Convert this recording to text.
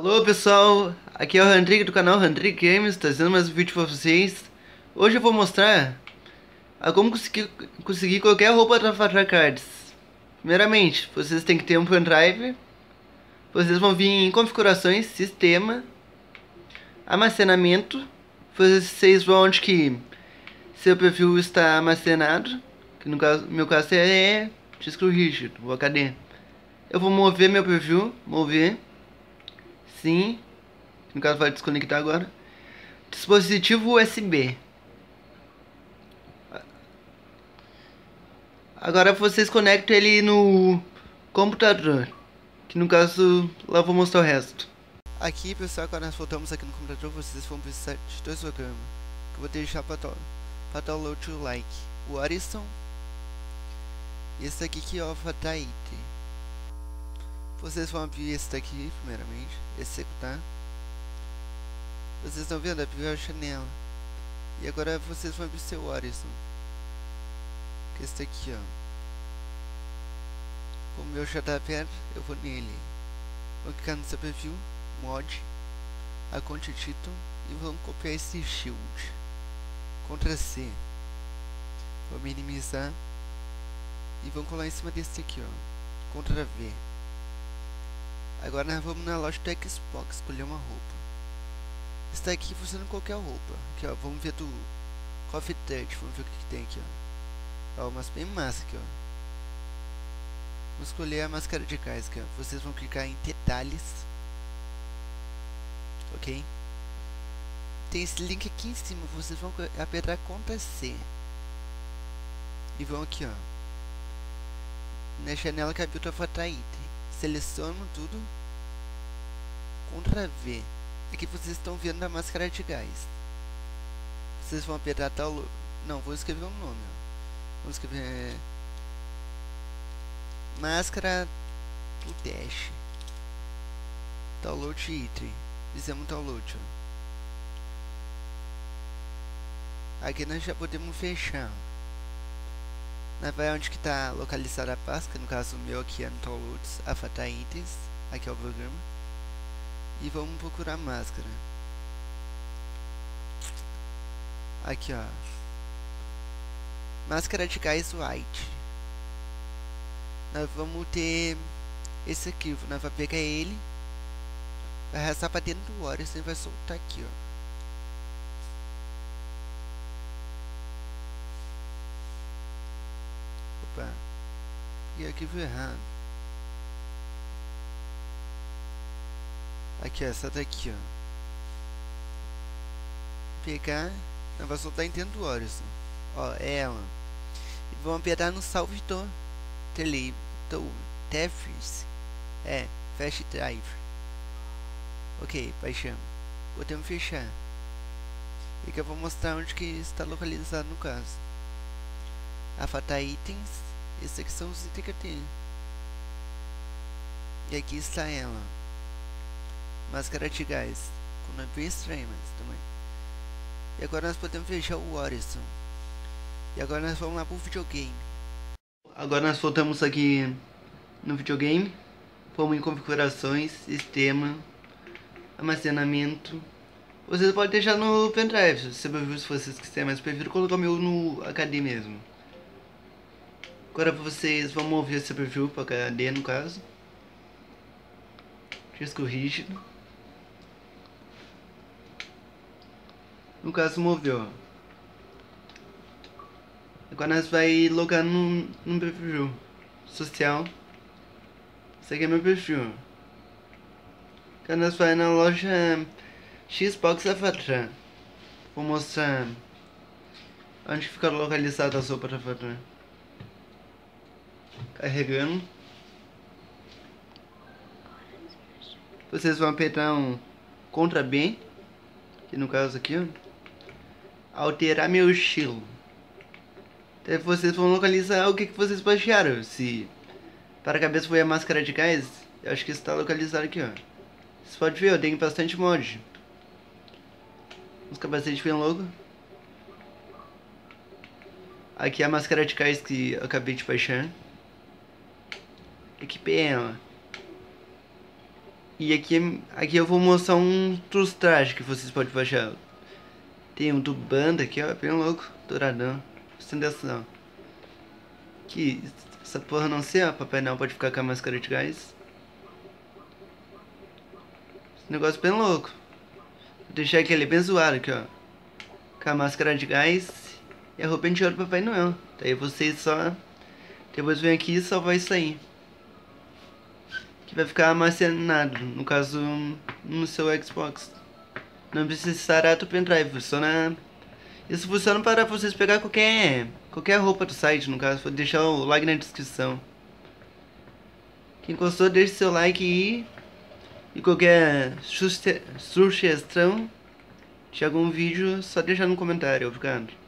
Alô pessoal, aqui é o Rodrigo do canal Rodrigo Games, trazendo mais um vídeo pra vocês. Hoje eu vou mostrar a como conseguir qualquer roupa da Avatar Cards. Primeiramente, vocês têm que ter um pendrive, vocês vão vir em configurações, sistema, armazenamento, vocês vão onde que seu perfil está armazenado, que no meu caso é disco rígido, o HD. Eu vou mover meu perfil, mover, sim. No caso vai desconectar agora. Dispositivo USB. Agora vocês conectam ele no computador. Que no caso lá eu vou mostrar o resto. Aqui pessoal, quando nós voltamos aqui no computador, vocês vão precisar de dois programas. Que eu vou deixar para download o like. O Horizon. E esse aqui que é o Avatar. Vocês vão abrir esse daqui primeiramente. Executar. Vocês estão vendo? Abriu a janela. E agora vocês vão abrir seu Horizon. Que é esse daqui, ó. Como o meu já tá perto, eu vou nele. Vou clicar no seu perfil, mod, a conta título e vamos copiar esse shield. Ctrl C. Vou minimizar e vamos colar em cima desse aqui, ó. Ctrl V. Agora nós vamos na loja do Xbox escolher uma roupa. Está aqui funcionando qualquer roupa. Aqui, ó, vamos ver do Call of Duty, vamos ver o que tem aqui, ó. Ó, umas bem massa aqui, ó. Vamos escolher a máscara de gás aqui, ó. Vocês vão clicar em detalhes. Ok? Tem esse link aqui em cima, vocês vão apertar Ctrl C. E vão aqui, ó. Na janela que abriu o Avatar Item. Selecionam tudo. Ctrl V. Aqui vocês estão vendo a máscara de gás. Vocês vão apertar tal... Não, vou escrever um nome, ó. Vamos escrever... Máscara do Dash. Download item. Fizemos download, ó. Aqui nós já podemos fechar. Nós vai onde que está localizada a pasta. No caso o meu aqui é no Downloads, Avatar Itens. Aqui é o programa. E vamos procurar máscara. Aqui, ó. Máscara de gás white. Nós vamos ter esse aqui. Nós vamos pegar ele. Vai arrastar para dentro do Horizon e vai soltar aqui, ó. Opa. E aqui viu errado. Aqui, ó, essa daqui, ó. Pegar, nós vamos soltar em dentro do Horizon. Ó, é ela. E vamos apertar no salve do Tethers. É, Fast Drive. Ok, baixamos. Podemos fechar. E que eu vou mostrar onde que está localizado no caso. Avatar Itens. Esses aqui são os itens que eu tenho. E aqui está ela. Máscara de gás. Com nome bem estranho, mas também. E agora nós podemos fechar o Horizon. E agora nós vamos lá pro videogame. Agora nós voltamos aqui no videogame. Vamos em configurações, sistema, armazenamento. Vocês podem deixar no pendrive, se vocês quiserem, mas eu prefiro colocar o meu no HD mesmo. Agora vocês vão mover esse perfil para HD no caso. Disco rígido. No caso moveu, ó. Agora nós vai logar no perfil social. Esse aqui é meu perfil. Agora nós vai na loja Xbox Avatar. Vou mostrar onde fica localizada a sopa da Avatar. Carregando. Vocês vão apertar um Ctrl B, que no caso aqui, ó. Alterar meu estilo. Daí vocês vão localizar o que vocês baixaram. Se para a cabeça foi a máscara de gás, eu acho que está localizado aqui, ó. Vocês podem ver, eu tenho bastante mod. Uns capacetes bem louco. Aqui é a máscara de gás que eu acabei de baixar. Equipei ela. E aqui eu vou mostrar um dos trajes que vocês podem baixar. Tem um do banda aqui, ó, bem louco, douradão. Presta atenção. Que essa porra não sei, ó, Papai Noel pode ficar com a máscara de gás. Esse negócio bem louco. Vou deixar aquele bem zoado aqui, ó. Com a máscara de gás e a roupa de ouro do Papai Noel. Daí vocês só... Depois vem aqui e só vai sair. Que vai ficar armazenado, no caso, no seu Xbox. Não precisa instalar do pendrive, funciona... Isso funciona para vocês pegar qualquer roupa do site, no caso. Vou deixar o link na descrição. Quem gostou, deixe seu like aí. E qualquer sugestão de algum vídeo, só deixar no comentário, obrigado.